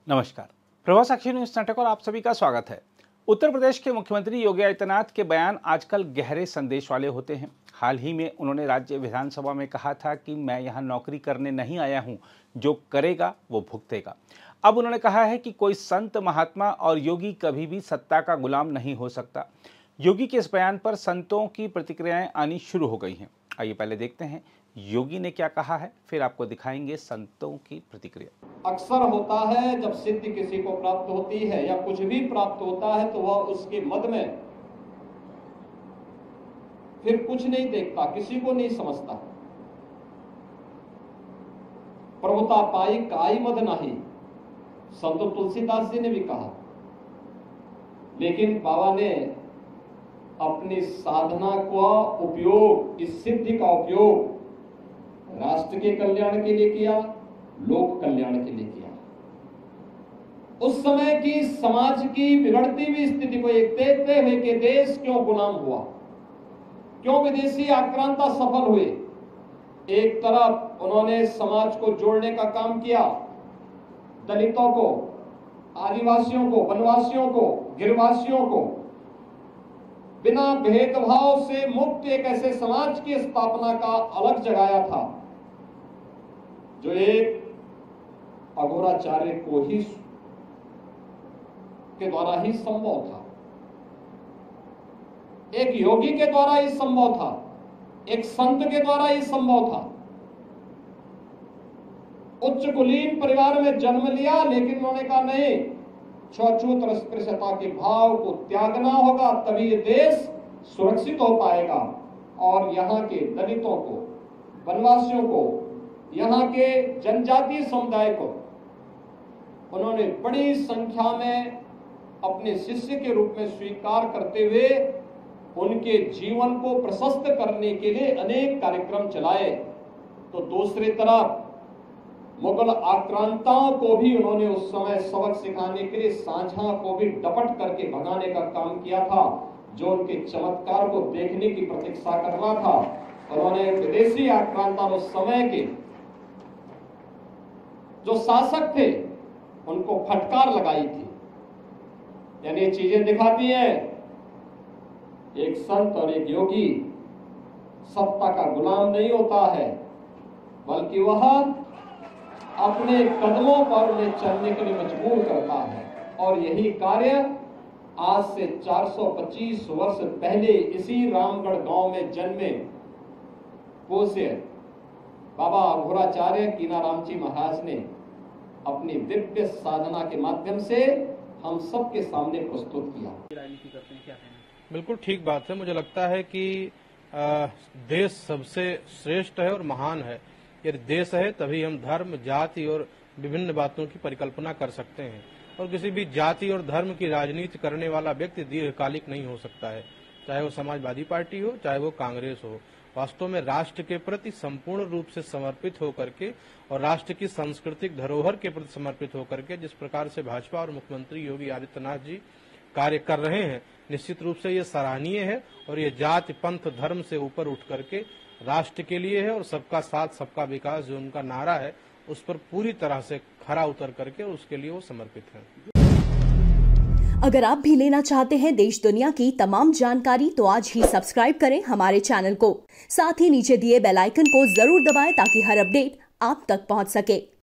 नमस्कार, प्रभात साक्षी न्यूज नाटक और आप सभी का स्वागत है। उत्तर प्रदेश के मुख्यमंत्री योगी आदित्यनाथ के बयान आजकल गहरे संदेश वाले होते हैं। हाल ही में उन्होंने राज्य विधानसभा में कहा था कि मैं यहाँ नौकरी करने नहीं आया हूँ, जो करेगा वो भुगतेगा। अब उन्होंने कहा है कि कोई संत महात्मा और योगी कभी भी सत्ता का गुलाम नहीं हो सकता। योगी के इस बयान पर संतों की प्रतिक्रियाएं आनी शुरू हो गई हैं। आइए पहले देखते हैं योगी ने क्या कहा है, फिर आपको दिखाएंगे संतों की प्रतिक्रिया। अक्सर होता है जब सिद्धि किसी को प्राप्त होती है या कुछ भी प्राप्त होता है तो वह उसके मद में फिर कुछ नहीं देखता, किसी को नहीं समझता। प्रभुता पाई काई मद नाही, संत तुलसीदास जी ने भी कहा। लेकिन बाबा ने अपनी साधना का उपयोग, इस सिद्धि का उपयोग राष्ट्र के कल्याण के लिए किया, लोक कल्याण के लिए किया। उस समय की समाज की बिगड़ती हुई स्थिति को एक देखते हुए कि देश क्यों गुलाम हुआ, क्यों विदेशी आक्रांता सफल हुए। एक तरफ उन्होंने समाज को जोड़ने का काम किया, दलितों को, आदिवासियों को, वनवासियों को, गिरवासियों को बिना भेदभाव से मुक्त एक ऐसे समाज की स्थापना का अलग जगाया था जो एक अघोराचार्य को ही के द्वारा ही संभव था, एक योगी के द्वारा ही संभव था, एक संत के द्वारा ही संभव था। उच्च कुलीन परिवार में जन्म लिया, लेकिन उन्होंने कहा नहीं, छूत अस्पृश्यता के भाव को त्यागना होगा, तभी ये देश सुरक्षित हो पाएगा। और यहाँ के दलितों को, वनवासियों को, यहाँ के जनजातीय समुदाय को उन्होंने बड़ी संख्या में अपने शिष्य के रूप में स्वीकार करते हुए उनके जीवन को प्रशस्त करने के लिए अनेक कार्यक्रम चलाए। तो दूसरी तरफ मुगल आक्रांताओं को भी उन्होंने उस समय सबक सिखाने के लिए सांझा को भी डपट करके भगाने का काम किया था, जो उनके चमत्कार को देखने की प्रतीक्षा कर रहा था। उन्होंने विदेशी आक्रांता उस समय के जो शासक थे उनको फटकार लगाई थी। यानी ये चीजें दिखाती है एक संत और एक योगी सत्ता का गुलाम नहीं होता है, बल्कि वह अपने कदमों पर उन्हें चलने के लिए मजबूर करता है। और यही कार्य आज से 425 वर्ष पहले इसी रामगढ़ गांव में जन्मे पूज्य बाबा अघोराचार्य कीनाराम जी महाराज ने अपनी दिव्य साधना के माध्यम से हम सबके सामने प्रस्तुत किया। राजनीति करते हैं, क्या कहना? बिल्कुल ठीक बात है। मुझे लगता है कि देश सबसे श्रेष्ठ है और महान है। यदि देश है तभी हम धर्म, जाति और विभिन्न बातों की परिकल्पना कर सकते हैं। और किसी भी जाति और धर्म की राजनीति करने वाला व्यक्ति दीर्घकालिक नहीं हो सकता है, चाहे वो समाजवादी पार्टी हो, चाहे वो कांग्रेस हो। वास्तव में राष्ट्र के प्रति संपूर्ण रूप से समर्पित होकर के और राष्ट्र की सांस्कृतिक धरोहर के प्रति समर्पित होकर के जिस प्रकार से भाजपा और मुख्यमंत्री योगी आदित्यनाथ जी कार्य कर रहे हैं, निश्चित रूप से ये सराहनीय है। और ये जाति, पंथ, धर्म से ऊपर उठ करके राष्ट्र के लिए है और सबका साथ सबका विकास जो उनका नारा है उस पर पूरी तरह से खरा उतर करके उसके लिए वो समर्पित है। अगर आप भी लेना चाहते हैं देश दुनिया की तमाम जानकारी तो आज ही सब्सक्राइब करें हमारे चैनल को। साथ ही नीचे दिए बेल आइकन को जरूर दबाएं ताकि हर अपडेट आप तक पहुंच सके।